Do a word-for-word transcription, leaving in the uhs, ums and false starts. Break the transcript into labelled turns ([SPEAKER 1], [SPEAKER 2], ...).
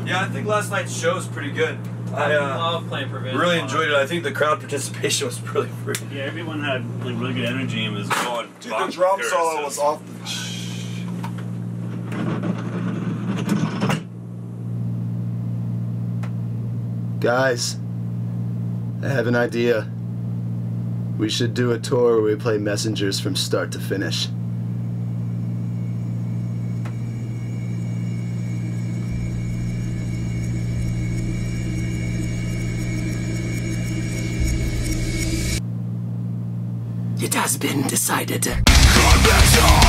[SPEAKER 1] Yeah, I think last night's show was pretty good.
[SPEAKER 2] I
[SPEAKER 1] I uh,
[SPEAKER 2] love playing Provision.
[SPEAKER 1] really enjoyed it. I think the crowd participation was really pretty.
[SPEAKER 3] Yeah, everyone had like really good energy and was going.
[SPEAKER 4] Dude, the drum solo was off the...
[SPEAKER 5] Guys, I have an idea. We should do a tour where we play Messengers from start to finish. It has been decided. Convention!